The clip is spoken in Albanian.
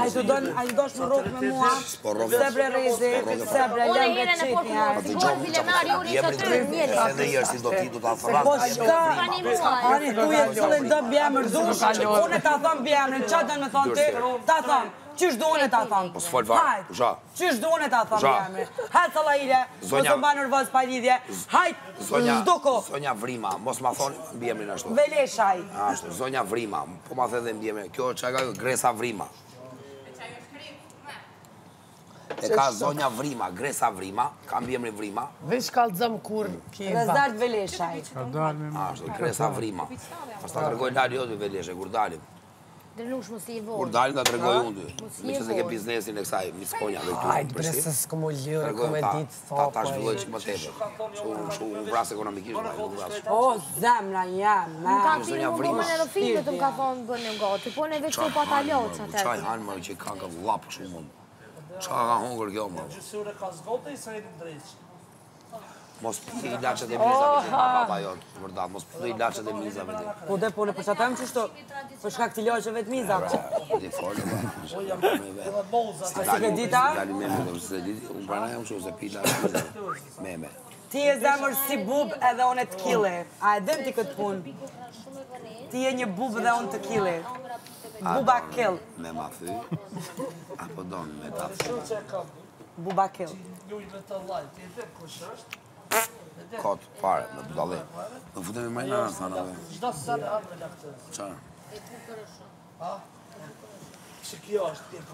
A i dosh më rrok me mua, se bre rezi, se bre lembre qiti. Edhe jërë si do ti du ta thranë. Po shka, ani tu jetë cëllën do bjemër dush, unë ta thëmë bjemërin, qa të me thonë ti, ta thëmë. Qysh do unë ta thëmë? Po s'fol varë, pusha. Qysh do unë ta thëmë bjemërin? Hajtë të lajire, mos të mba nërvaz pa lidhje, hajtë, zdoko. Zonja Vrima, mos ma thonë bjemërin ashtu. Veleshaj. Ashtu, Zonja Vrima, po ma the dhe bjemërin. Kjo që ka Gresa Vrima. E ka Zonja Vrima, Gresa Vrima, ka bjemërin Vrima. Veç kalëzëm kur ki ba. Rezdart Veleshaj. Ashtu, Gresa Vrima. Pas ta tregoj lali jo të Veleshe, kur dalim. Dërnush mos i Kur dalim ta tregoj unë ty. Me që se ke biznesin e kësaj miskonja dhe këtu. Hajtë bre se s'ko më lirë, ko me ditë Ta thopo. zhvilloj që më tepër. Shu u vras ekonomikisht. O, zemra jam, Më ka Zonja filmu Vrima. gomën e rëfimit, më ka thonë bënë në gati, po ne veç të pataloq që Qaj atë. hanë më që ka vlapë shumë. Qa ka hongër kjo më? Gjysure ka zgote i së jetin drejqë. Mos pi ilaqet e mizave që nga baba jotë, vërdat, mos pi ilaqet e mizave të. Po dhe po në përqatem qështu, për shkak të laqeve të miza. Di folë, Edhe bolza. Si ke dita? Dali me me, se diti, unë prana jam shu se pi ilaqet me me. Ti e zemër si bub edhe unë të kile. A e dëm ti këtë punë? Ti e një bub dhe unë të kile. Buba kill. Me ma thy, apo donë me ta thy. Buba kill. Lujnë të lajt, i dhe kush është. Kotë, fare, me budale. Më futemi më në nërë, thana dhe. Gjda së sërë anë me laktës. Qa? Që kjo është